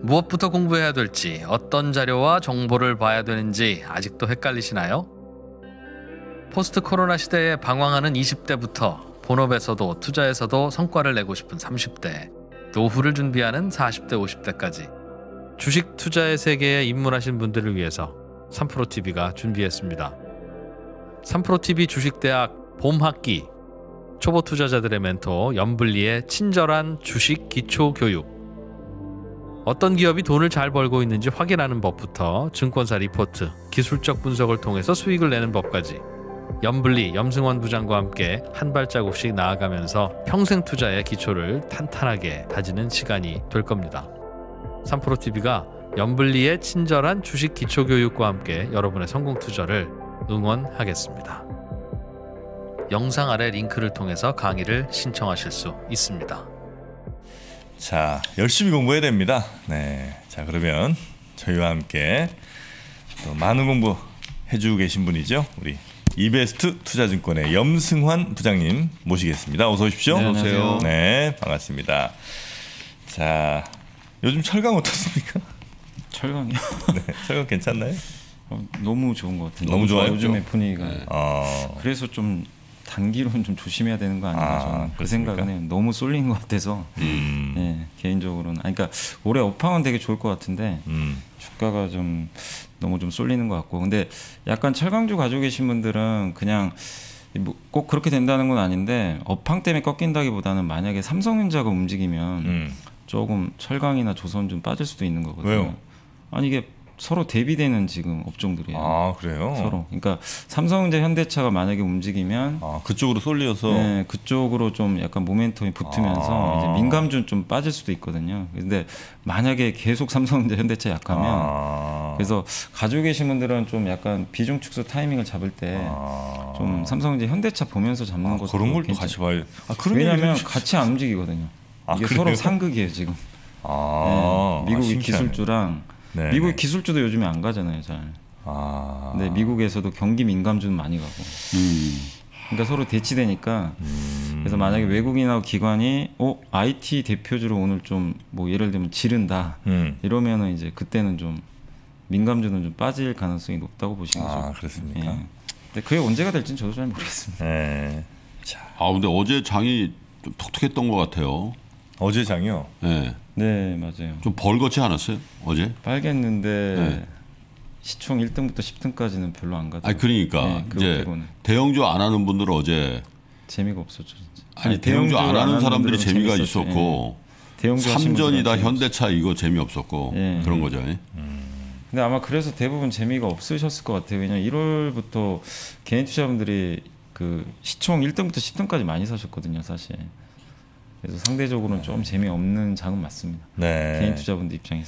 무엇부터 공부해야 될지, 어떤 자료와 정보를 봐야 되는지 아직도 헷갈리시나요? 포스트 코로나 시대에 방황하는 20대부터 본업에서도 투자에서도 성과를 내고 싶은 30대, 노후를 준비하는 40대, 50대까지 주식 투자의 세계에 입문하신 분들을 위해서 3프로TV가 준비했습니다. 3프로TV 주식대학 봄학기, 초보 투자자들의 멘토 염블리의 친절한 주식 기초 교육, 어떤 기업이 돈을 잘 벌고 있는지 확인하는 법부터 증권사 리포트, 기술적 분석을 통해서 수익을 내는 법까지 염블리, 염승원 부장과 함께 한 발자국씩 나아가면서 평생 투자의 기초를 탄탄하게 다지는 시간이 될 겁니다. 3프로TV가 염블리의 친절한 주식 기초 교육과 함께 여러분의 성공 투자를 응원하겠습니다. 영상 아래 링크를 통해서 강의를 신청하실 수 있습니다. 자, 열심히 공부해야 됩니다. 네, 자 그러면 저희와 함께 또 많은 공부 해주고 계신 분이죠. 우리 이베스트 투자증권의 염승환 부장님 모시겠습니다. 어서 오십시오. 네, 안녕하세요. 네, 반갑습니다. 자, 요즘 철강 어떻습니까? 철강이요? 네, 철강 괜찮나요? 너무 좋은 것 같아요. 너무 좋아요. 요즘의 분위기가. 네. 그래서 좀 단기로는 좀 조심해야 되는 거 아닌가 저는 그 생각은 해요. 너무 쏠린 것 같아서 네, 개인적으로는. 그러니까 올해 업황은 되게 좋을 것 같은데 주가가 좀 너무 좀 쏠리는 것 같고. 근데 약간 철강주 가지고 계신 분들은 그냥 꼭 그렇게 된다는 건 아닌데 업황 때문에 꺾인다기보다는 만약에 삼성전자가 움직이면 조금 철강이나 조선 좀 빠질 수도 있는 거거든요. 왜요? 아니 이게 서로 대비되는 지금 업종들이에요. 아, 그래요? 서로. 그러니까 삼성전자, 현대차가 만약에 움직이면 그쪽으로 쏠려서 네, 그쪽으로 좀 약간 모멘텀이 붙으면서 이제 민감주는 좀 빠질 수도 있거든요. 근데 만약에 계속 삼성전자, 현대차 약하면 그래서 가지고 계신 분들은 좀 약간 비중 축소 타이밍을 잡을 때 좀 삼성전자, 현대차 보면서 잡는 것도 그런 걸 또 같이 봐야 돼. 왜냐하면 같이 안 움직이거든요. 이게 그래요? 서로 상극이에요 지금. 네, 미국의 기술주랑 네, 미국의 기술주도 요즘에 안 가잖아요, 잘. 근데 미국에서도 경기 민감주는 많이 가고. 그러니까 서로 대치되니까. 그래서 만약에 외국인하고 기관이 IT 대표주로 오늘 좀 뭐 예를 들면 지른다. 이러면은 이제 그때는 좀 민감주는 좀 빠질 가능성이 높다고 보시는 거죠. 그렇습니까? 예. 근데 그게 언제가 될지는 저도 잘 모르겠습니다. 네. 근데 어제 장이 좀 독특했던 것 같아요. 어제 장이요? 네. 네, 맞아요. 좀 벌겋지 않았어요? 어제? 빨갰는데 네. 시총 1등부터 10등까지는 별로 안 가더라고요. 그러니까 네, 이제 빼고는. 대형주 안 하는 분들은 어제 재미가 없었죠, 진짜. 아니 대형주 안 하는 사람들이 분들은 재미가 재밌었죠. 있었고 대형주 하시는 삼전이다 분들은 현대차 이거 재미없었고 그런 거죠. 근데 아마 그래서 대부분 재미가 없으셨을 것 같아요. 왜냐면 1월부터 개인 투자분들이 그 시총 1등부터 10등까지 많이 사셨거든요, 사실. 그래서 상대적으로는 좀 재미없는 장은 맞습니다. 네. 개인 투자분들 입장에서.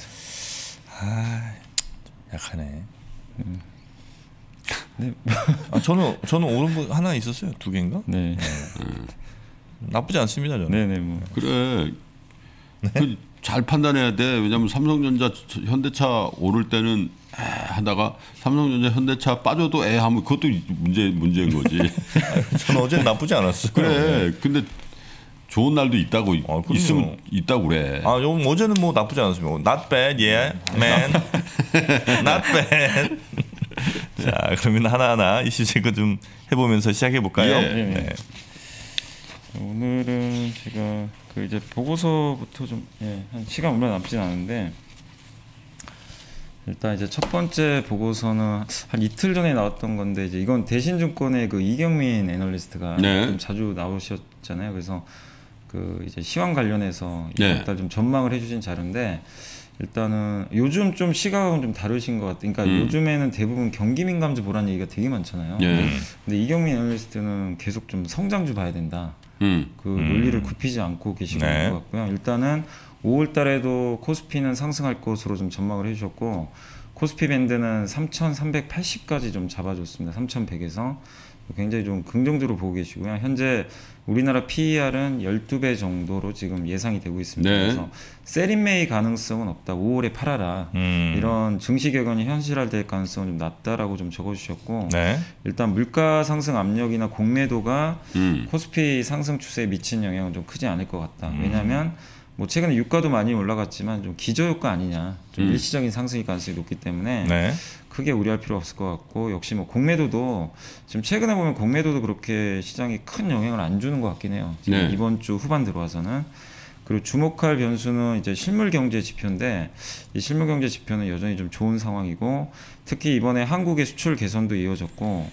약하네. 네. 저는 오른 거 하나 있었어요. 2개인가? 네. 나쁘지 않습니다, 저는. 네네 뭐. 그래. 잘 판단해야 돼. 왜냐하면 삼성전자, 현대차 오를 때는 하다가 삼성전자, 현대차 빠져도 하면 그것도 문제인 거지. 저는 어제 나쁘지 않았어요. 그래. 근데 좋은 날도 있다고 있으면 있다고 그래. 어제는 뭐 나쁘지 않았습니다. Not bad, yeah, man. Not bad. 자, 그러면 하나하나 이슈 체크 좀 해보면서 시작해 볼까요? 예. 네. 오늘은 제가 그 이제 보고서부터 좀 한 시간 얼마 남진 않은데 일단 이제 첫 번째 보고서는 한 이틀 전에 나왔던 건데 이제 이건 대신증권의 그 이경민 애널리스트가 좀 자주 나오셨잖아요. 그래서 그 이제 시황 관련해서 이번 달 좀 전망을 해주신 자료인데 일단은 요즘 좀 시각은 좀 다르신 것 같아요. 그러니까 요즘에는 대부분 경기 민감주 보라는 얘기가 되게 많잖아요. 근데 이경민 애널리스트는 계속 좀 성장주 봐야 된다. 그 논리를 굽히지 않고 계시는 것 같고요. 일단은 5월 달에도 코스피는 상승할 것으로 좀 전망을 해주셨고 코스피 밴드는 3,380까지 좀 잡아줬습니다. 3,100에서 굉장히 좀 긍정적으로 보고 계시고요. 현재 우리나라 PER은 12배 정도로 지금 예상이 되고 있습니다. 그래서 셀인매이 가능성은 없다. 5월에 팔아라. 이런 증시 격언이 현실화될 가능성은 좀 낮다라고 좀 적어주셨고 일단 물가 상승 압력이나 공매도가 코스피 상승 추세에 미친 영향은 좀 크지 않을 것 같다. 왜냐하면 뭐 최근에 유가도 많이 올라갔지만 좀 기저효과 아니냐, 좀 일시적인 상승일 가능성이 높기 때문에 네. 크게 우려할 필요 없을 것 같고, 역시 뭐 공매도도 지금 최근에 보면 공매도도 그렇게 시장에 큰 영향을 안 주는 것 같긴 해요. 지금 네. 이번 주 후반 들어와서는. 그리고 주목할 변수는 이제 실물 경제 지표인데, 이 실물 경제 지표는 여전히 좀 좋은 상황이고, 특히 이번에 한국의 수출 개선도 이어졌고,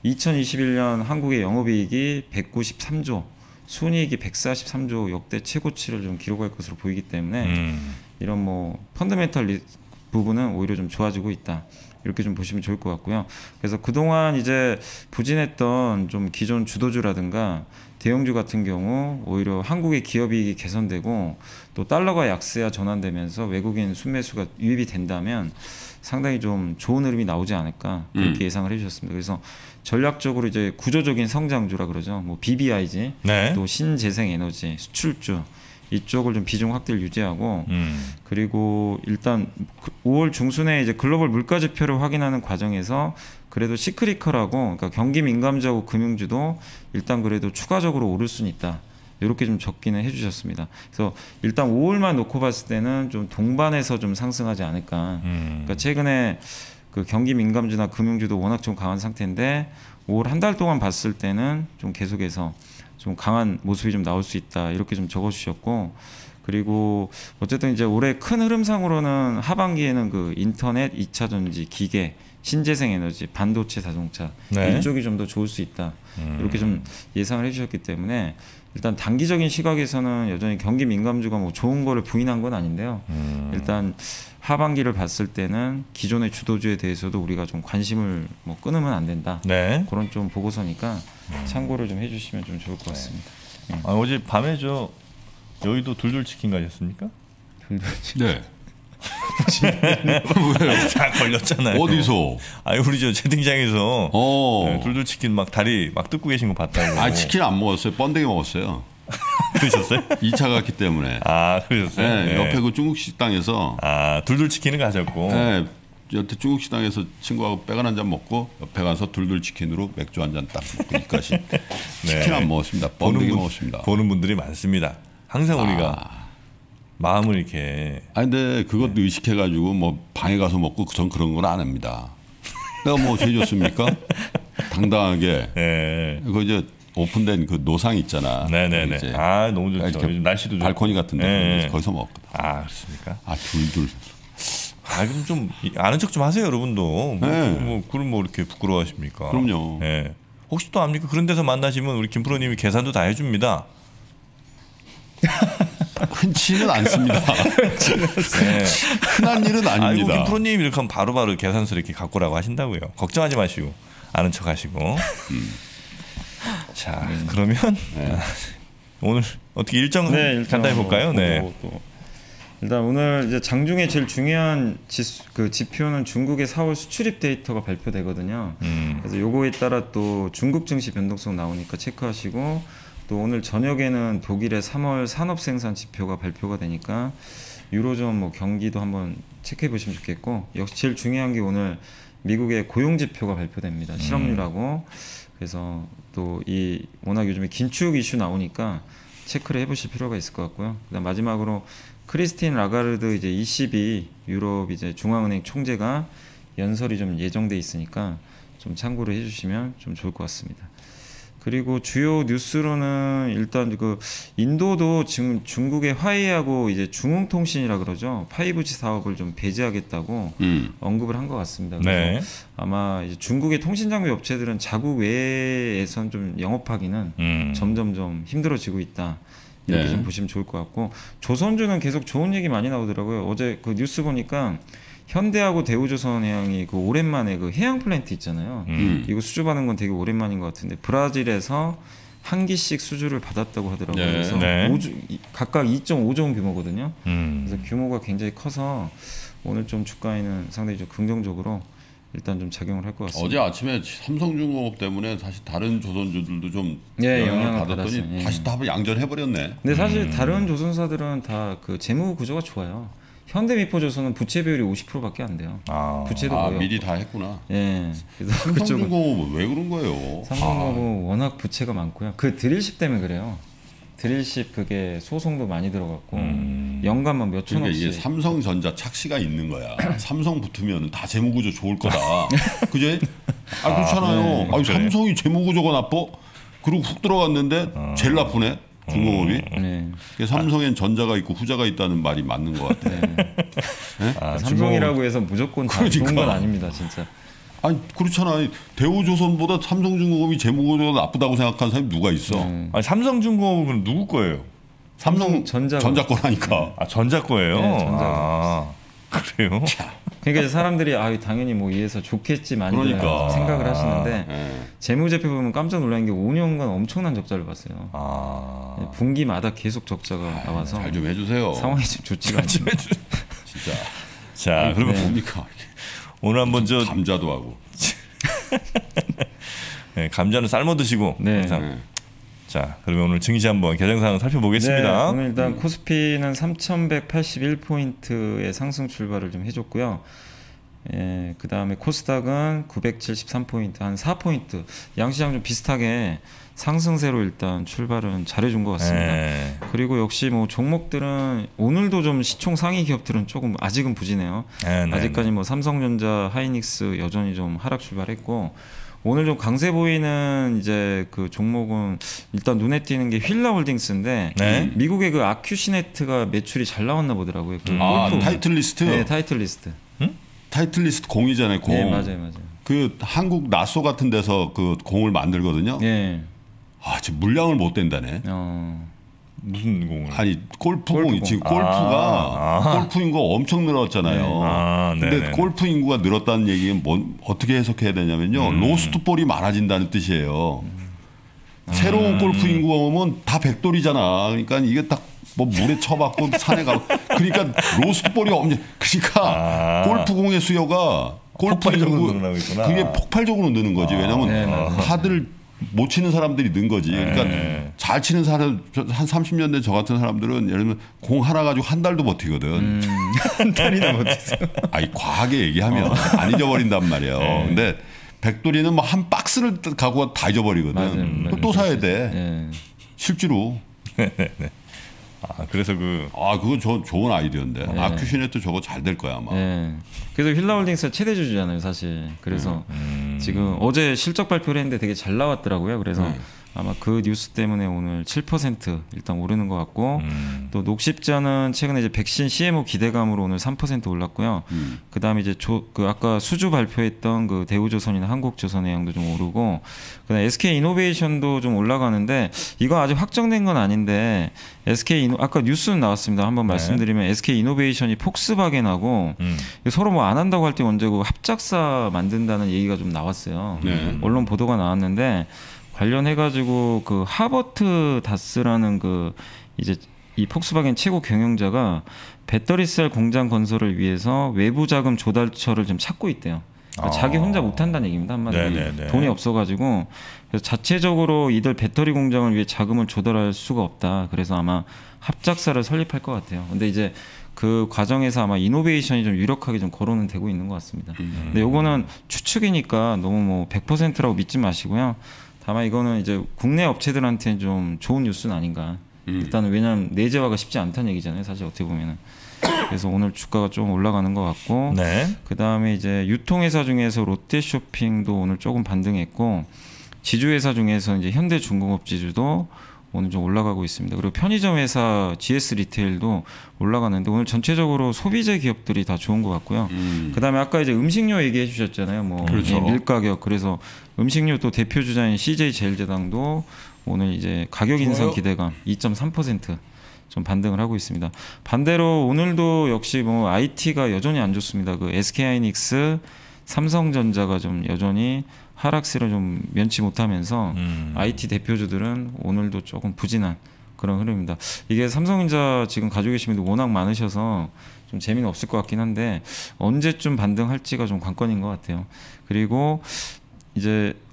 2021년 한국의 영업이익이 193조, 순이익이 143조 역대 최고치를 좀 기록할 것으로 보이기 때문에 이런 뭐 펀더멘털 부분은 오히려 좀 좋아지고 있다, 이렇게 좀 보시면 좋을 것 같고요. 그래서 그동안 이제 부진했던 좀 기존 주도주라든가 대형주 같은 경우 오히려 한국의 기업이익이 개선되고 또 달러가 약세화 전환되면서 외국인 순매수가 유입이 된다면 상당히 좀 좋은 흐름이 나오지 않을까, 그렇게 예상을 해주셨습니다. 그래서 전략적으로 이제 구조적인 성장주라 그러죠. 뭐 BBIG, 네. 또 신재생에너지, 수출주 이쪽을 좀 비중 확대를 유지하고, 그리고 일단 5월 중순에 이제 글로벌 물가 지표를 확인하는 과정에서 그래도 시크리컬하고, 그러니까 경기 민감주하고 금융주도 일단 그래도 추가적으로 오를 수는 있다, 이렇게 좀 적기는 해주셨습니다. 그래서 일단 5월만 놓고 봤을 때는 좀 동반해서 좀 상승하지 않을까. 그러니까 최근에 그 경기 민감주나 금융주도 워낙 좀 강한 상태인데 5월 한 달 동안 봤을 때는 좀 계속해서 좀 강한 모습이 좀 나올 수 있다, 이렇게 좀 적어주셨고, 그리고 어쨌든 이제 올해 큰 흐름상으로는 하반기에는 그 인터넷, 2차 전지, 기계, 신재생에너지, 반도체, 자동차 네. 이쪽이 좀 더 좋을 수 있다, 이렇게 좀 예상을 해주셨기 때문에 일단 단기적인 시각에서는 여전히 경기 민감주가 뭐 좋은 거를 부인한 건 아닌데요. 일단 하반기를 봤을 때는 기존의 주도주에 대해서도 우리가 좀 관심을 뭐 끊으면 안 된다. 네. 그런 좀 보고서니까 참고를 좀 해주시면 좀 좋을 것 같습니다. 아, 어제 밤에 저 여의도 둘둘치킨 가셨습니까? 네. 왜요? 다 걸렸잖아요. 어디서? 아니 우리 저 채팅장에서 네, 둘둘치킨 막 다리 막 뜯고 계신 거 봤다고. 아, 치킨 안 먹었어요. 번데기 먹었어요. 그러셨어요? 2차 갔기 때문에. 아 그러셨어요? 네, 네. 옆에 그 중국 식당에서. 아 둘둘치킨을 가셨고. 네, 여태 중국 식당에서 친구하고 빼간 한 잔 먹고 옆에 가서 둘둘치킨으로 맥주 한 잔 딱 먹고 이까지. 치킨 안 먹었습니다. 번데기 먹었습니다. 보는 분들이 많습니다. 항상 우리가 마음을 이렇게. 아니 근데 그것도 의식해가지고 뭐 방에 가서 먹고 전 그런 건 안 합니다. 내가 뭐 죄졌습니까? 당당하게. 네. 그 이제 오픈된 그 노상 있잖아. 네네네. 이제 아 너무 좋죠. 이렇게 요즘 날씨도 좋고. 발코니 같은데 네. 거기서 먹거든. 아 그렇습니까? 아 둘둘. 아 그럼 좀 아는 척 좀 하세요, 여러분도. 네. 그럼 뭐 이렇게 부끄러워하십니까? 그럼요. 네. 혹시 또 압니까? 그런 데서 만나시면 우리 김 프로님이 계산도 다 해줍니다. 흔치는 않습니다. 네. 흔한 일은 아이고 아닙니다. 김 프로님 이렇게 하면 바로바로 계산서 이렇게 갖고 오라고 하신다고요. 걱정하지 마시고 아는 척 하시고. 자 그러면 오늘 어떻게 일정 일단 간단히 볼까요? 뭐 네. 보고 또 일단 오늘 이제 장중에 제일 중요한 그 지표는 중국의 4월 수출입 데이터가 발표되거든요. 그래서 요거에 따라 또 중국 증시 변동성 나오니까 체크하시고, 또 오늘 저녁에는 독일의 3월 산업 생산 지표가 발표가 되니까 유로존 뭐 경기도 한번 체크해 보시면 좋겠고, 역시 제일 중요한 게 오늘 미국의 고용 지표가 발표됩니다. 실업률하고. 그래서 또 이 워낙 요즘에 긴축 이슈 나오니까 체크를 해보실 필요가 있을 것 같고요. 그다음 마지막으로 크리스틴 라가르드 이제 ECB 유럽 이제 중앙은행 총재가 연설이 좀 예정돼 있으니까 좀 참고를 해주시면 좀 좋을 것 같습니다. 그리고 주요 뉴스로는 일단 그 인도도 지금 중국의 화웨이하고 이제 중흥통신이라 그러죠. 5G 사업을 좀 배제하겠다고 언급을 한 것 같습니다. 그래서 네. 아마 이제 중국의 통신장비 업체들은 자국 외에선 좀 영업하기는 점점 좀 힘들어지고 있다. 이렇게 네. 좀 보시면 좋을 것 같고, 조선주는 계속 좋은 얘기 많이 나오더라고요. 어제 그 뉴스 보니까 현대하고 대우조선해양이 그 오랜만에 그 해양 플랜트 있잖아요. 이거 수주받은 건 되게 오랜만인 것 같은데 브라질에서 한 기씩 수주를 받았다고 하더라고요. 네. 그래서 네. 각각 2.5조 규모거든요. 음. 그래서 규모가 굉장히 커서 오늘 좀 주가에는 상당히 좀 긍정적으로 일단 좀 작용을 할 것 같습니다. 어제 아침에 삼성중공업 때문에 사실 다른 조선주들도 좀 예, 영향을 영향을 받았더니 받았어요. 예. 다시 다 양전해버렸네. 근데 사실 다른 조선사들은 다 그 재무 구조가 좋아요. 현대미포조선은 부채 비율이 50%밖에 안 돼요. 아. 부채도 아 거의 미리 없고. 다 했구나. 예. 그래서 그쪽은 삼성중공업은 왜 그런 거예요? 삼성공업은 워낙 부채가 많고요. 그 드릴십 때문에 그래요. 드릴십 그게 소송도 많이 들어갔고 연간만 몇 그러니까 천억씩. 이게 삼성전자 착시가 있는 거야. 삼성 붙으면 다 재무구조 좋을 거다. 그제? 그렇잖아요. 그래. 삼성이 재무구조가 나빠? 그리고 훅 들어갔는데 제일 나쁘네. 중공업이. 네. 삼성엔 전자가 있고 후자가 있다는 말이 맞는 것 같아. 네. 삼성이라고 해서 무조건 다 좋은 건 아닙니다, 진짜. 아니 그렇잖아. 대우조선보다 삼성중공업이 재무구조가 나쁘다고 생각하는 사람이 누가 있어? 아니, 삼성중공업은 누구 거예요? 삼성전자 거라니까. 전자 거예요. 네, 전자. 그래요? 그러니까 사람들이 당연히 뭐 이해서 좋겠지 많이 그러니까. 생각을 하시는데 네. 재무제표 보면 깜짝 놀란 게 5년간 엄청난 적자를 봤어요. 분기마다 계속 적자가 나와서 잘 좀 해주세요. 상황이 좀 좋지가 않습니다. 진짜. 자, 그러면 뭡니까? 오늘 한번 감자도 하고. 네, 감자는 삶아 드시고. 네. 항상. 자, 그러면 오늘 증시 한번 개정사항 살펴보겠습니다. 네, 오늘 일단 코스피는 3,181포인트의 상승 출발을 좀 해줬고요. 예, 그 다음에 코스닥은 973포인트, 한 4포인트. 양시장 좀 비슷하게 상승세로 일단 출발은 잘해준 것 같습니다. 네. 그리고 역시 뭐 종목들은 오늘도 좀 시총 상위 기업들은 조금 아직은 부진해요. 네, 아직까지 뭐 삼성전자, 하이닉스 여전히 좀 하락 출발했고, 오늘 좀 강세 보이는 이제 그 종목은 일단 눈에 띄는 게 휠라홀딩스인데 네. 미국의 그 아큐시네트가 매출이 잘 나왔나 보더라고요. 그 골프. 타이틀리스트. 네, 타이틀리스트. 타이틀리스트 공이잖아요. 공. 네, 맞아요. 그 한국 나소 같은 데서 그 공을 만들거든요. 네. 지금 물량을 못 댄다네. 무슨 공을? 아니 골프공이 지금 골프가 골프 인구가 엄청 늘었잖아요. 근데 네네네. 골프 인구가 늘었다는 얘기는 어떻게 해석해야 되냐면요. 로스트 볼이 많아진다는 뜻이에요. 새로운 골프 인구가 오면 다 백돌이잖아. 그러니까 이게 딱 뭐 물에 쳐박고 산에 가고 그러니까 로스트 볼이 없냐. 그러니까 골프공의 수요가 골프 폭발적으로 인구 늘어나고 있구나. 그게 폭발적으로 느는 거지. 왜냐하면 다들 못 치는 사람들이 는 거지. 그러니까 잘 치는 사람 한 30년 된 저 같은 사람들은 예를 들면 공 하나 가지고 한 달도 버티거든. 한 달이나 못했어요. 아니 과하게 얘기하면 안 잊어버린단 말이에요. 근데 백돌이는 뭐 한 박스를 갖고 다 잊어버리거든. 맞아요. 또 사야 돼. 네. 실제로. 그래서 그거 좋은 아이디어인데. 아큐시네트 저거 잘 될 거야 아마. 네. 그래서 휠라홀딩스가 최대주주잖아요, 사실. 그래서 지금 어제 실적 발표를 했는데 되게 잘 나왔더라고요. 그래서 아마 그 뉴스 때문에 오늘 7% 일단 오르는 것 같고 또 녹십자는 최근에 이제 백신 CMO 기대감으로 오늘 3% 올랐고요. 그 다음에 이제 그 아까 수주 발표했던 그 대우조선이나 한국조선의 양도 좀 오르고 그다음에 SK 이노베이션도 좀 올라가는데 이거 아직 확정된 건 아닌데 아까 뉴스는 나왔습니다. 한번 말씀드리면 SK 이노베이션이 폭스바겐하고 서로 뭐 안 한다고 할 때 언제고 합작사 만든다는 얘기가 좀 나왔어요. 언론 보도가 나왔는데. 관련해가지고 그 하버트 다스라는 그 이제 이 폭스바겐 최고 경영자가 배터리셀 공장 건설을 위해서 외부 자금 조달처를 좀 찾고 있대요. 그러니까 자기 혼자 못한다는 얘기입니다. 한마디로 돈이 없어가지고 그래서 자체적으로 이들 배터리 공장을 위해 자금을 조달할 수가 없다. 그래서 아마 합작사를 설립할 것 같아요. 근데 이제 그 과정에서 아마 이노베이션이 좀 유력하게 좀 거론은 되고 있는 것 같습니다. 근데 요거는 추측이니까 너무 뭐 100%라고 믿지 마시고요. 다만 이거는 이제 국내 업체들한테는 좀 좋은 뉴스는 아닌가. 일단은 왜냐하면 내재화가 쉽지 않다는 얘기잖아요. 사실 어떻게 보면은. 그래서 오늘 주가가 좀 올라가는 것 같고. 그 다음에 이제 유통회사 중에서 롯데쇼핑도 오늘 조금 반등했고, 지주회사 중에서 이제 현대중공업 지주도 오늘 좀 올라가고 있습니다. 그리고 편의점 회사 GS 리테일도 올라가는데 오늘 전체적으로 소비재 기업들이 다 좋은 것 같고요. 그다음에 아까 이제 음식료 얘기해 주셨잖아요. 뭐 그렇죠. 밀가격. 그래서 음식료 또 대표 주자인 CJ 제일제당도 오늘 이제 가격 인상 기대감 2.3% 좀 반등을 하고 있습니다. 반대로 오늘도 역시 뭐 IT가 여전히 안 좋습니다. 그 SK하이닉스, 삼성전자가 좀 여전히 하락세를 좀 면치 못하면서 IT 대표주들은 오늘도 조금 부진한 그런 흐름입니다. 이게 삼성전자 지금 가지고 계신 분들 워낙 많으셔서 좀 재미는 없을 것 같긴 한데 언제쯤 반등할지가 좀 관건인 것 같아요. 그리고 이제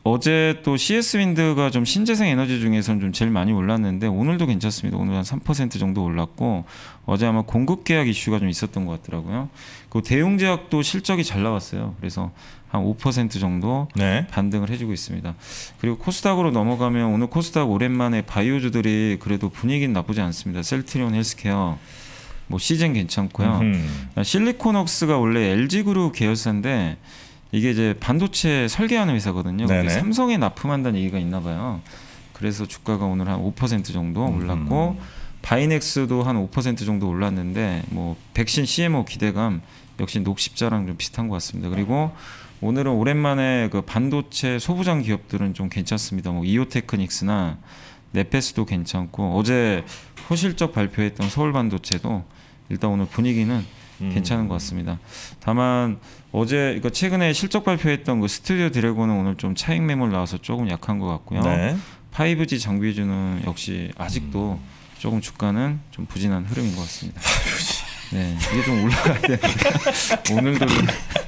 어제 또 CS 윈드가 좀 신재생 에너지 중에서는 좀 제일 많이 올랐는데 오늘도 괜찮습니다. 오늘 한 3% 정도 올랐고 어제 아마 공급 계약 이슈가 좀 있었던 것 같더라고요. 그 대웅제약도 실적이 잘 나왔어요. 그래서 한 5% 정도 네. 반등을 해주고 있습니다. 그리고 코스닥으로 넘어가면 오늘 코스닥 오랜만에 바이오주들이 그래도 분위기는 나쁘지 않습니다. 셀트리온 헬스케어, 뭐 시젠 괜찮고요. 실리콘웍스가 원래 LG그룹 계열사인데 이게 이제 반도체 설계하는 회사거든요. 근데 삼성에 납품한다는 얘기가 있나 봐요. 그래서 주가가 오늘 한 5% 정도 올랐고 바이넥스도 한 5% 정도 올랐는데 뭐 백신 CMO 기대감 역시 녹십자랑 좀 비슷한 것 같습니다. 그리고 오늘은 오랜만에 그 반도체 소부장 기업들은 좀 괜찮습니다. 뭐 이오테크닉스나 네페스도 괜찮고 어제 호실적 발표했던 서울반도체도 일단 오늘 분위기는 괜찮은 것 같습니다. 다만 어제 이거 최근에 실적 발표했던 그 스튜디오 드래곤은 오늘 좀 차익 매물 나와서 조금 약한 것 같고요. 네. 5G 장비 위주는 역시 아직도 조금 주가는 좀 부진한 흐름인 것 같습니다. 네, 이게 좀 올라가야 되는데 오늘도 좀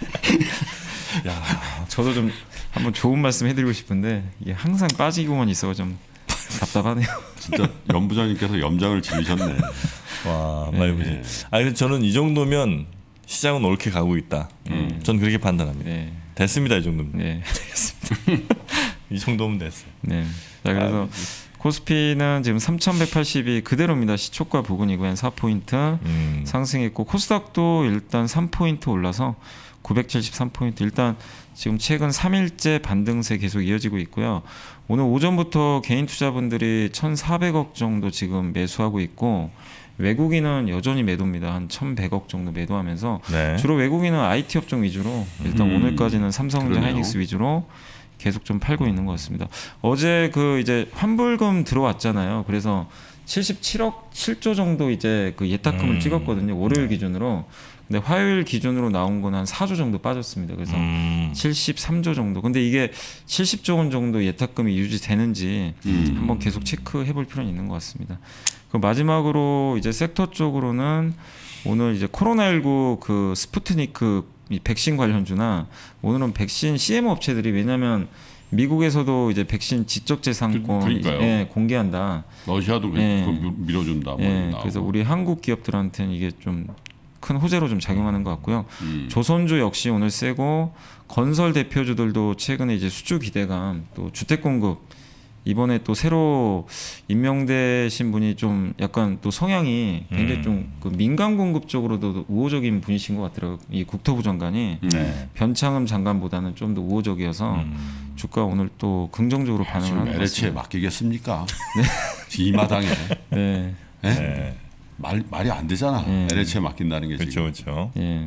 저도 좀 한번 좋은 말씀 해드리고 싶은데 이게 항상 빠지고만 있어서 좀 답답하네요. 진짜 연부장님께서 염장을 지으셨네. 와, 많이 보지. 근데 저는 이 정도면 시장은 옳게 가고 있다. 전 그렇게 판단합니다. 네. 됐습니다, 이 정도면. 네. 됐습니다. 이 정도면 됐어요. 네. 자, 그래서 코스피는 지금 3,180이 그대로입니다. 시초가 부근이고 한 4포인트 상승했고 코스닥도 일단 3포인트 올라서 973포인트. 일단 지금 최근 3일째 반등세 계속 이어지고 있고요. 오늘 오전부터 개인 투자분들이 1,400억 정도 지금 매수하고 있고 외국인은 여전히 매도입니다. 한 1,100억 정도 매도하면서 네. 주로 외국인은 IT 업종 위주로 일단 오늘까지는 삼성전자 그러네요. 하이닉스 위주로 계속 좀 팔고 있는 것 같습니다. 어제 그 이제 환불금 들어왔잖아요. 그래서 77억 7조 정도 이제 그 예탁금을 찍었거든요. 월요일 기준으로. 근데 화요일 기준으로 나온 건 한 4조 정도 빠졌습니다. 그래서 73조 정도. 근데 이게 70조 원 정도 예탁금이 유지되는지 한번 계속 체크해 볼 필요는 있는 것 같습니다. 그 마지막으로 이제 섹터 쪽으로는 오늘 이제 코로나19 그 스푸트니크 이 백신 관련주나 오늘은 백신 CMO 업체들이 왜냐하면 미국에서도 이제 백신 지적재산권 예, 공개한다. 러시아도 예. 밀어준다. 예, 그래서 우리 한국 기업들한테는 이게 좀 큰 호재로 좀 작용하는 것 같고요. 조선주 역시 오늘 세고 건설 대표주들도 최근에 이제 수주 기대감 또 주택 공급 이번에 또 새로 임명되신 분이 좀 약간 또 성향이 굉장히 좀 그 민간 공급 쪽으로도 우호적인 분이신 것 같더라고요. 이 국토부 장관이 변창흠 장관보다는 좀 더 우호적이어서 주가 오늘 또 긍정적으로 반응을 지금 하는 것 LH에 같습니다. 맡기겠습니까? 이 마당에 네. 네. 말이 안 되잖아. LH에 맡긴다는 게 지금. 그렇죠. 예.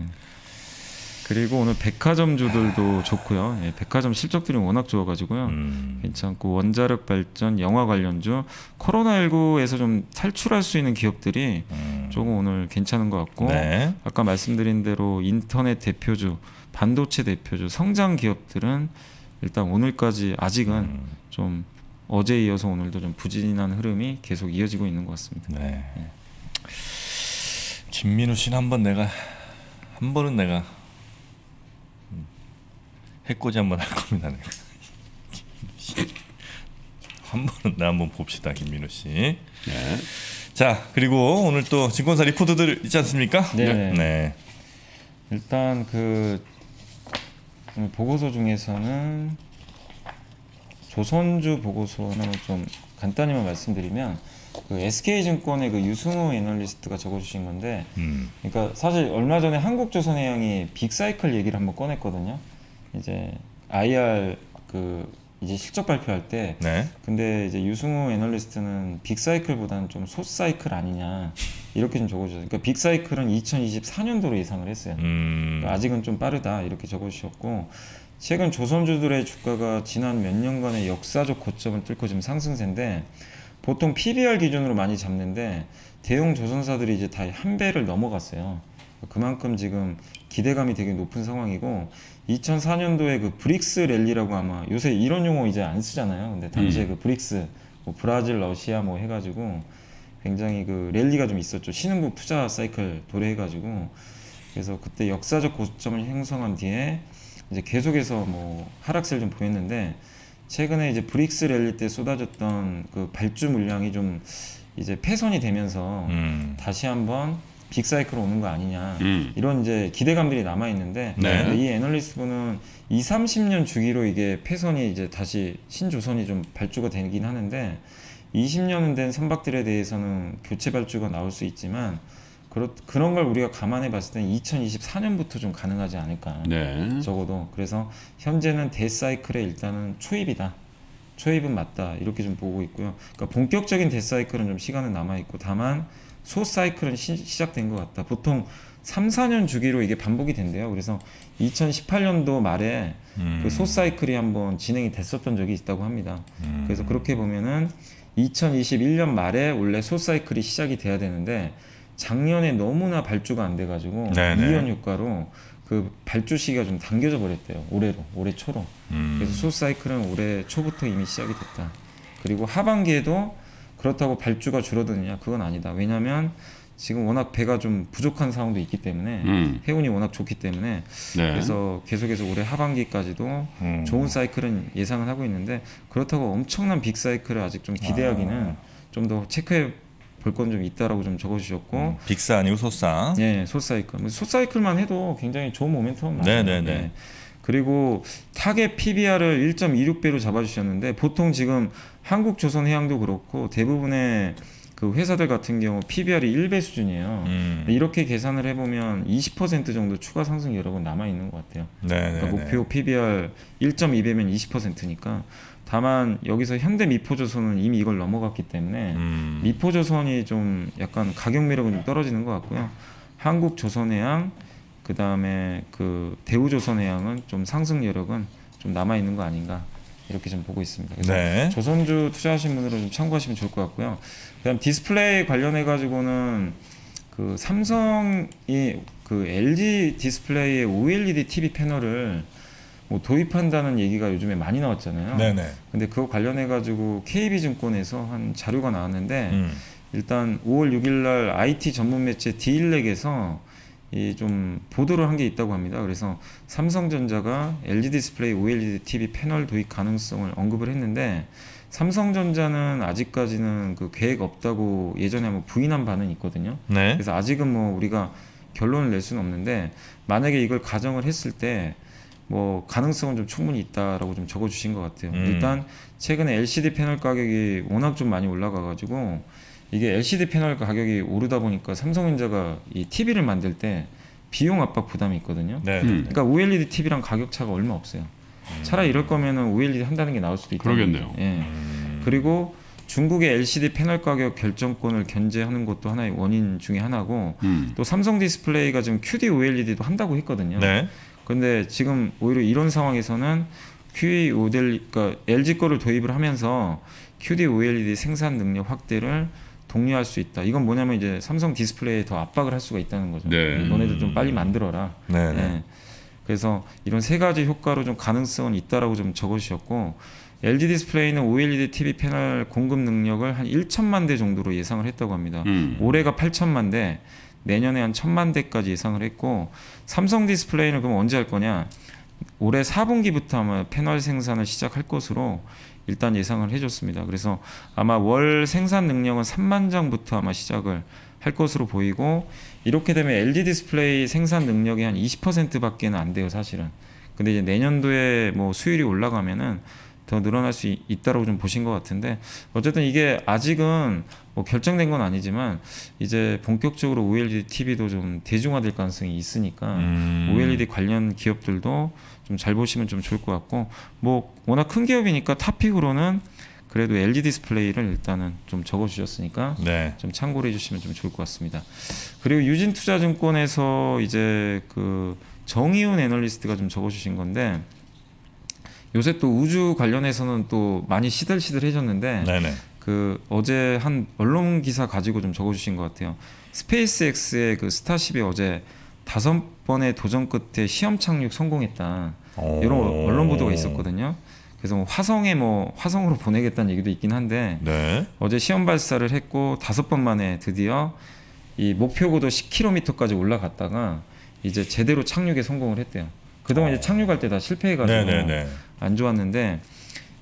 그리고 오늘 백화점주들도 좋고요. 예, 백화점 실적들이 워낙 좋아가지고요. 괜찮고 원자력 발전, 영화 관련주, 코로나19에서 좀 탈출할 수 있는 기업들이 조금 오늘 괜찮은 것 같고 네. 아까 말씀드린 대로 인터넷 대표주, 반도체 대표주, 성장 기업들은 일단 오늘까지 아직은 좀 어제에 이어서 오늘도 좀 부진한 흐름이 계속 이어지고 있는 것 같습니다. 네. 김민우 씨는 한 번은 내가 해코지 한번 할 겁니다. 내가. 한번 봅시다, 김민우 씨. 네. 자, 그리고 오늘 또 증권사 리포트들 있지 않습니까? 네. 네. 일단 그 오늘 보고서 중에서는 조선주 보고서는 좀 간단히만 말씀드리면 그 SK증권의 그 유승우 애널리스트가 적어주신 건데, 그러니까 사실 얼마 전에 한국조선해양이 빅사이클 얘기를 한번 꺼냈거든요. 이제 IR 그 이제 실적 발표할 때, 네. 근데 이제 유승우 애널리스트는 빅사이클보다는 좀 숏사이클 아니냐 이렇게 좀 적어주셨어요. 그러니까 빅사이클은 2024년도로 예상을 했어요. 그러니까 아직은 좀 빠르다 이렇게 적어주셨고, 최근 조선주들의 주가가 지난 몇 년간의 역사적 고점을 뚫고 지금 상승세인데 보통 PBR 기준으로 많이 잡는데 대형 조선사들이 이제 다 한 배를 넘어갔어요. 그만큼 지금 기대감이 되게 높은 상황이고 2004년도에 그 브릭스 랠리라고 아마 요새 이런 용어 이제 안 쓰잖아요. 근데 당시에 그 브릭스 뭐 브라질, 러시아 뭐 해가지고 굉장히 그 랠리가 좀 있었죠. 신흥국 투자 사이클 도래해가지고 그래서 그때 역사적 고점을 형성한 뒤에 이제 계속해서 뭐 하락세를 좀 보였는데 최근에 이제 브릭스 랠리 때 쏟아졌던 그 발주 물량이 좀 이제 폐선이 되면서 다시 한번 빅사이클 오는 거 아니냐 이런 이제 기대감들이 남아 있는데 네. 이 애널리스트분은 20-30년 주기로 이게 폐선이 이제 다시 신조선이 좀 발주가 되긴 하는데 20년은 된 선박들에 대해서는 교체 발주가 나올 수 있지만 그런 걸 우리가 감안해 봤을 때는 2024년부터 좀 가능하지 않을까. 네. 적어도. 그래서 현재는 대사이클의 일단은 초입이다. 초입은 맞다. 이렇게 좀 보고 있고요. 그러니까 본격적인 대사이클은 좀 시간은 남아 있고 다만 소사이클은 시작된 것 같다. 보통 3-4년 주기로 이게 반복이 된대요. 그래서 2018년도 말에 그 소사이클이 한번 진행이 됐었던 적이 있다고 합니다. 그래서 그렇게 보면은 2021년 말에 원래 소사이클이 시작이 돼야 되는데 작년에 너무나 발주가 안 돼가지고 이연 효과로 그 발주 시기가 좀 당겨져 버렸대요. 올해 초로. 그래서 소사이클은 올해 초부터 이미 시작이 됐다. 그리고 하반기에도 그렇다고 발주가 줄어드느냐? 그건 아니다. 왜냐하면 지금 워낙 배가 좀 부족한 상황도 있기 때문에 해운이 워낙 좋기 때문에 그래서 계속해서 올해 하반기까지도 좋은 사이클은 예상을 하고 있는데 그렇다고 엄청난 빅 사이클을 아직 좀 기대하기는 좀 더 체크해 볼 건 좀 있다라고 좀 적어주셨고 빅사 아니고 소사. 네, 소사이클. 소사이클만 해도 굉장히 좋은 모멘텀은 많아요. 네네네. 그리고 타겟 PBR을 1.26배로 잡아주셨는데 보통 지금 한국조선해양도 그렇고 대부분의 그 회사들 같은 경우 PBR이 1배 수준이에요. 이렇게 계산을 해보면 20% 정도 추가 상승 여러 번 남아 있는 것 같아요. 그러니까 목표 PBR 1.2배면 20%니까. 다만 여기서 현대 미포조선은 이미 이걸 넘어갔기 때문에 미포조선이 좀 약간 가격 매력은 좀 떨어지는 것 같고요. 한국조선해양 그 다음에 그 대우조선해양은 좀 상승 여력은 좀 남아 있는 거 아닌가 이렇게 좀 보고 있습니다. 그래서 조선주 투자하신 분들은 좀 참고하시면 좋을 것 같고요. 그다음 디스플레이 관련해 가지고는 그 삼성이 그 LG 디스플레이의 OLED TV 패널을 뭐 도입한다는 얘기가 요즘에 많이 나왔잖아요. 네네. 근데 그거 관련해 가지고 KB증권에서 한 자료가 나왔는데 일단 5월 6일 날 IT 전문 매체 디일렉에서 이 좀 보도를 한 게 있다고 합니다. 그래서 삼성전자가 LG 디스플레이 OLED TV 패널 도입 가능성을 언급을 했는데 삼성전자는 아직까지는 그 계획 없다고 예전에 한번 부인한 바는 있거든요. 네. 그래서 아직은 뭐 우리가 결론을 낼 수는 없는데 만약에 이걸 가정을 했을 때 뭐 가능성은 좀 충분히 있다라고 좀 적어주신 것 같아요. 일단 최근에 LCD 패널 가격이 워낙 좀 많이 올라가가지고 이게 LCD 패널 가격이 오르다 보니까 삼성전자가 이 TV를 만들 때 비용 압박 부담이 있거든요. 그러니까 OLED TV랑 가격 차가 얼마 없어요. 차라리 이럴 거면은 OLED 한다는 게 나을 수도 있다. 그러겠네요. 예. 그리고 중국의 LCD 패널 가격 결정권을 견제하는 것도 하나의 원인 중에 하나고 또 삼성 디스플레이가 지금 QD OLED도 한다고 했거든요. 네. 근데 지금 오히려 이런 상황에서는 QD OLED, 그러니까 LG 거를 도입을 하면서 QD OLED 생산 능력 확대를 독려할 수 있다. 이건 뭐냐면 이제 삼성 디스플레이에 더 압박을 할 수가 있다는 거죠. 너네들 좀 빨리 만들어라. 네. 그래서 이런 세 가지 효과로 좀 가능성은 있다라고 좀 적어주셨고 LG 디스플레이는 OLED TV 패널 공급 능력을 한 1천만 대 정도로 예상을 했다고 합니다. 올해가 8천만 대, 내년에 한 1,000만 대까지 예상을 했고 삼성 디스플레이는 그럼 언제 할 거냐? 올해 4분기부터 아마 패널 생산을 시작할 것으로 일단 예상을 해줬습니다. 그래서 아마 월 생산 능력은 3만 장부터 아마 시작을 할 것으로 보이고 이렇게 되면 LG 디스플레이 생산 능력이 한 20%밖에는 안 돼요, 사실은. 근데 이제 내년도에 뭐 수율이 올라가면은 더 늘어날 수 있다라고 좀 보신 것 같은데 어쨌든 이게 아직은 뭐 결정된 건 아니지만 이제 본격적으로 OLED TV도 좀 대중화될 가능성이 있으니까 OLED 관련 기업들도 좀 잘 보시면 좀 좋을 것 같고 뭐 워낙 큰 기업이니까 탑픽으로는 그래도 LG 디스플레이를 일단은 좀 적어주셨으니까 좀 참고를 해주시면 좀 좋을 것 같습니다. 그리고 유진투자증권에서 이제 그 정의훈 애널리스트가 좀 적어주신 건데 요새 또 우주 관련해서는 또 많이 시들시들해졌는데 그 어제 한 언론 기사 가지고 좀 적어주신 것 같아요. 스페이스X의 그 스타쉽이 어제 5번의 도전 끝에 시험 착륙 성공했다. 이런 언론 보도가 있었거든요. 그래서 화성으로 보내겠다는 얘기도 있긴 한데 어제 시험 발사를 했고 5번 만에 드디어 이 목표 고도 10km까지 올라갔다가 이제 제대로 착륙에 성공을 했대요. 그동안 이제 착륙할 때 다 실패해가지고 안 좋았는데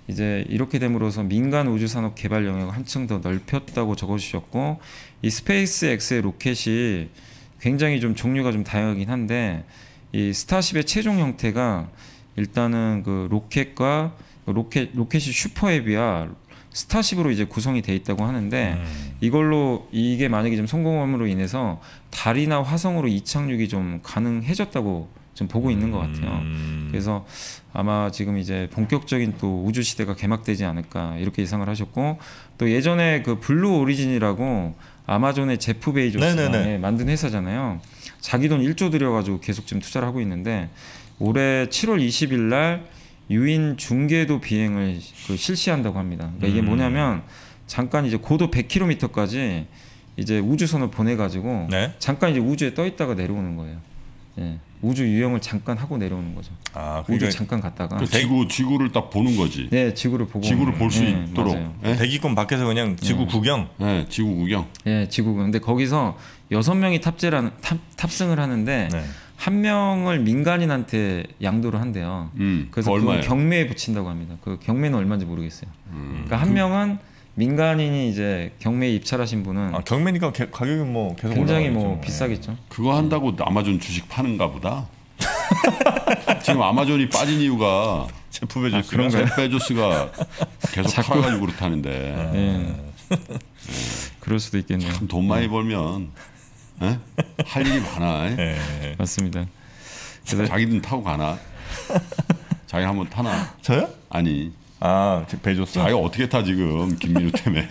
이제 이렇게 됨으로써 민간 우주 산업 개발 영역을 한층 더 넓혔다고 적어주셨고, 이 스페이스 X의 로켓이 굉장히 좀 종류가 좀 다양하긴 한데, 이 스타쉽의 최종 형태가 일단은 그 로켓이 슈퍼헤비와 스타쉽으로 이제 구성이 돼 있다고 하는데, 이걸로 이게 만약에 좀 성공함으로 인해서 달이나 화성으로 이착륙이 좀 가능해졌다고 좀 보고 있는 것 같아요. 그래서 아마 지금 이제 본격적인 또 우주 시대가 개막되지 않을까 이렇게 예상을 하셨고, 또 예전에 그 블루 오리진이라고 아마존의 제프 베이조스가 만든 회사잖아요. 자기 돈 1조 들여가지고 계속 지금 투자를 하고 있는데, 올해 7월 20일 날 유인 중궤도 비행을 실시한다고 합니다. 그러니까 이게 뭐냐면 잠깐 이제 고도 100km까지 이제 우주선을 보내가지고 잠깐 이제 우주에 떠 있다가 내려오는 거예요. 예. 우주 유영을 잠깐 하고 내려오는 거죠. 우주 잠깐 갔다가 지구를 딱 보는 거지. 네, 지구를 보고 지구를 볼 수 있도록. 대기권 밖에서 그냥 지구 구경. 네, 지구 구경. 네, 지구 구경. 근데 거기서 6명이 탑승을 하는데 한 명을 민간인한테 양도를 한대요. 그래서 그걸 경매에 붙인다고 합니다. 그 경매는 얼마인지 모르겠어요. 그러니까 한 명은 민간인이 이제 경매에 입찰하신 분은 경매니까 가격이 뭐 계속 굉장히 뭐 비싸겠죠. 그거 한다고 아마존 주식 파는가 보다. 지금 아마존이 빠진 이유가 제프 베조스 제프 베조스가 계속 팔아가지고 그렇다는데. 그럴 수도 있겠네요. 참 돈 많이 벌면 할 일이 많아. 맞습니다. 그래서 자기는 타고 가나? 자기 한번 타나? 저요? 아니. 베조스? 자기가 어떻게 타 지금 김민우 때문에.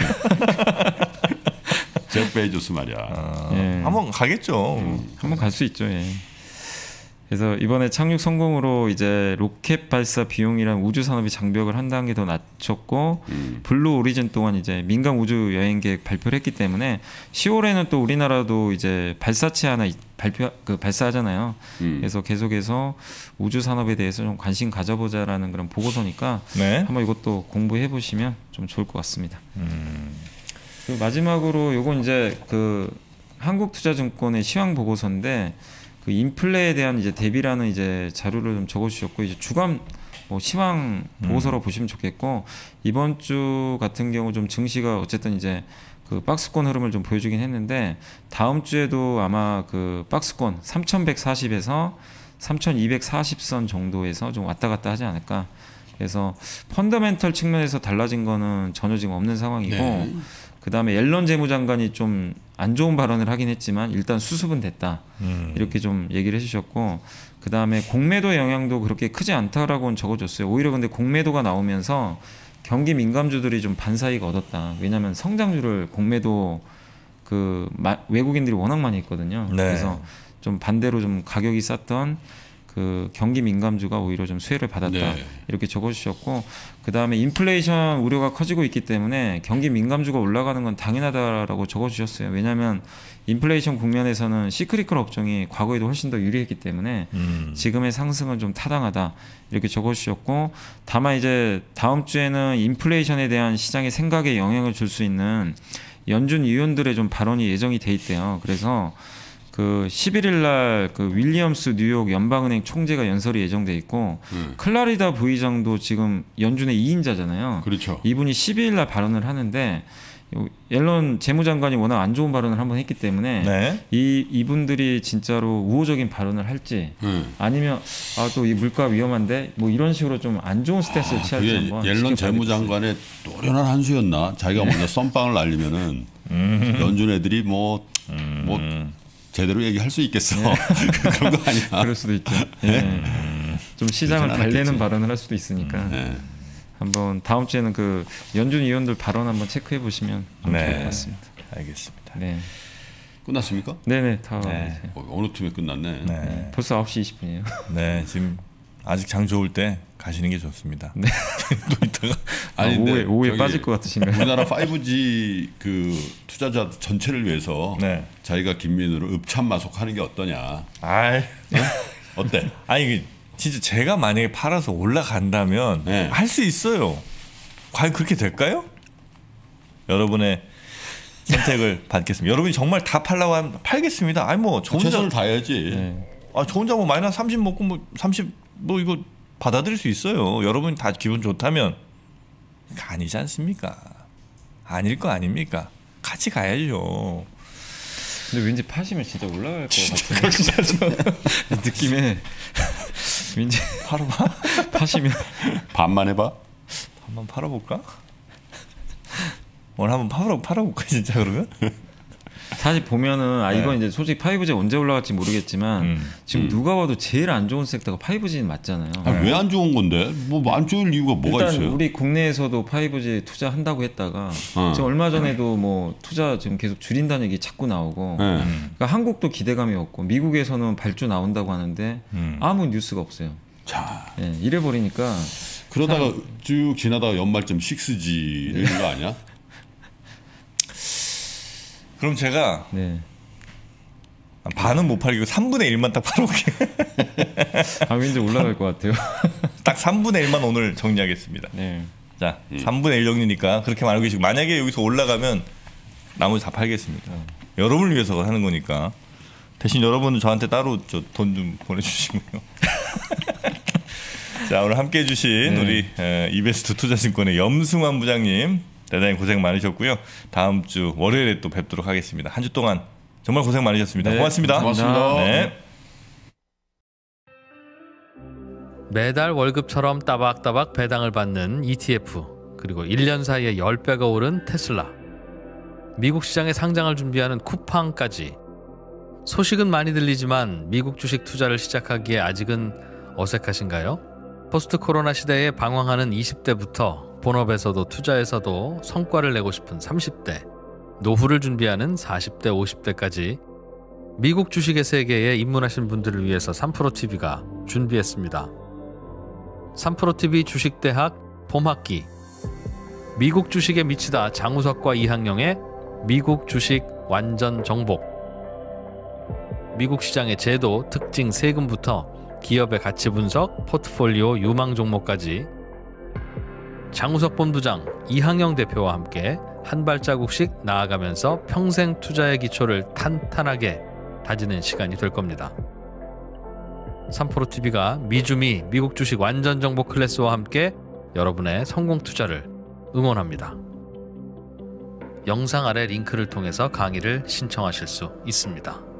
제프 베조스 말이야. 한번 가겠죠. 한번 갈 수 있죠. 예. 그래서 이번에 착륙 성공으로 이제 로켓 발사 비용이랑 우주 산업이 장벽을 한 단계 더 낮췄고, 블루 오리진 또한 이제 민간 우주 여행 계획 발표를 했기 때문에 10월에는 또 우리나라도 이제 발사체 하나 발사하잖아요. 그래서 계속해서 우주 산업에 대해서 좀 관심 가져보자라는 그런 보고서니까 한번 이것도 공부해 보시면 좀 좋을 것 같습니다. 그리고 마지막으로 요건 이제 그 한국투자증권의 시황 보고서인데, 그 인플레에 대한 이제 대비라는 이제 자료를 좀 적어주셨고, 이제 주간 뭐 시황 보고서로 보시면 좋겠고, 이번 주 같은 경우 좀 증시가 어쨌든 이제 그 박스권 흐름을 좀 보여주긴 했는데, 다음 주에도 아마 그 박스권 3,140에서 3,240선 정도에서 좀 왔다 갔다 하지 않을까. 그래서 펀더멘털 측면에서 달라진 거는 전혀 지금 없는 상황이고, 그 다음에 옐런 재무장관이 좀 안 좋은 발언을 하긴 했지만 일단 수습은 됐다. 이렇게 좀 얘기를 해주셨고, 그 다음에 공매도 영향도 그렇게 크지 않다라고는 적어줬어요. 오히려 근데 공매도가 나오면서 경기 민감주들이 좀 반사이익 얻었다. 왜냐하면 성장주를 공매도 외국인들이 워낙 많이 했거든요. 그래서 좀 반대로 좀 가격이 쌌던 그 경기 민감주가 오히려 좀 수혜를 받았다. 이렇게 적어주셨고, 그 다음에 인플레이션 우려가 커지고 있기 때문에 경기 민감주가 올라가는 건 당연하다라고 적어주셨어요. 왜냐하면 인플레이션 국면에서는 시크리컬 업종이 과거에도 훨씬 더 유리했기 때문에 지금의 상승은 좀 타당하다. 이렇게 적어주셨고, 다만 이제 다음 주에는 인플레이션에 대한 시장의 생각에 영향을 줄 수 있는 연준 위원들의 좀 발언이 예정이 돼 있대요. 그래서 그 11일 날 그 윌리엄스 뉴욕 연방은행 총재가 연설이 예정돼 있고, 클라리다 부의장도 지금 연준의 2인자잖아요. 그렇죠. 이분이 12일 날 발언을 하는데, 옐런 재무장관이 워낙 안 좋은 발언을 한번 했기 때문에 이분들이 진짜로 우호적인 발언을 할지 아니면 또 이 물가 위험한데 뭐 이런 식으로 좀 안 좋은 스탠스를 취할지 한번. 옐런 재무장관의 또련한 한 수였나? 자기가 먼저 썸빵을 날리면은 연준 애들이 뭐 제대로 얘기할 수 있겠어. 그런 거 아니야? 그럴 수도 있죠. 좀 시장을 달래는 발언을 할 수도 있으니까. 한번 다음 주에는 그 연준 위원들 발언 한번 체크해 보시면 좋을 것 같습니다. 알겠습니다. 끝났습니까? 네네, 다. 어느 틈에 끝났네. 벌써 9시 20분이에요. 네, 지금 아직 장 좋을 때 가시는 게 좋습니다. 또 이따가 오후에 빠질 것 같으신가요? 우리나라 5G 그 투자자 전체를 위해서 자기가 김민우를 읍참마속하는 게 어떠냐? 어때? 아니 진짜 제가 만약에 팔아서 올라간다면 할 수 있어요. 과연 그렇게 될까요? 여러분의 선택을 받겠습니다. 여러분이 정말 다 팔라고 하면 팔겠습니다. 아니 뭐 저 혼자 최선을 다해야지. 저 혼자 뭐 마이너스 30 먹고 뭐 30 뭐 이거 받아들일 수 있어요. 여러분이 다 기분 좋다면 아니지 않습니까? 아닐 거 아닙니까? 같이 가야죠. 근데 왠지 파시면 진짜 올라갈 것 같은 느낌에 왠지 팔아봐. 파시면 반만 해봐. 한번 팔아볼까? 오늘 한번 팔아볼까 진짜 그러면? 사실 보면은 네. 이건 이제 솔직히 5G 언제 올라갈지 모르겠지만 지금 누가 봐도 제일 안 좋은 섹터가 5G는 맞잖아요. 왜 안 좋은 건데? 뭐 안 좋을 이유가 뭐가 일단 있어요? 우리 국내에서도 5G 투자한다고 했다가 지금 얼마 전에도 뭐 투자 지금 계속 줄인다는 얘기 자꾸 나오고 네. 그러니까 한국도 기대감이 없고 미국에서는 발주 나온다고 하는데 아무 뉴스가 없어요. 자, 예, 이래 버리니까 그러다가 쭉 지나다가 연말쯤 6G 되는 거 아니야? 그럼 제가 네. 반은 못 팔기고 3분의 1만 딱 팔아볼게요. 왠지 올라갈 것 같아요. 딱 3분의 1만 오늘 정리하겠습니다. 네. 자, 3분의 1 정리니까 그렇게 알고 계시고 만약에 여기서 올라가면 나머지 다 팔겠습니다. 여러분을 위해서 하는 거니까 대신 여러분은 저한테 따로 돈 좀 보내주시고요. 자, 오늘 함께해 주신 우리 이베스트 투자증권의 염승환 부장님 대단히 고생 많으셨고요. 다음 주 월요일에 또 뵙도록 하겠습니다. 한 주 동안 정말 고생 많으셨습니다. 네, 고맙습니다. 고맙습니다. 네. 매달 월급처럼 따박따박 배당을 받는 ETF, 그리고 1년 사이에 10배가 오른 테슬라, 미국 시장에 상장을 준비하는 쿠팡까지. 소식은 많이 들리지만 미국 주식 투자를 시작하기에 아직은 어색하신가요? 포스트 코로나 시대에 방황하는 20대부터 본업에서도 투자에서도 성과를 내고 싶은 30대, 노후를 준비하는 40대, 50대까지 미국 주식의 세계에 입문하신 분들을 위해서 3프로TV가 준비했습니다. 3프로TV 주식대학 봄학기, 미국 주식에 미치다 장우석과 이항영의 미국 주식 완전 정복, 미국 시장의 제도, 특징, 세금부터 기업의 가치 분석, 포트폴리오 유망 종목까지 장우석 본부장, 이항영 대표와 함께 한 발자국씩 나아가면서 평생 투자의 기초를 탄탄하게 다지는 시간이 될 겁니다. 3프로TV가 미주미 미국 주식 완전 정보 클래스와 함께 여러분의 성공 투자를 응원합니다. 영상 아래 링크를 통해서 강의를 신청하실 수 있습니다.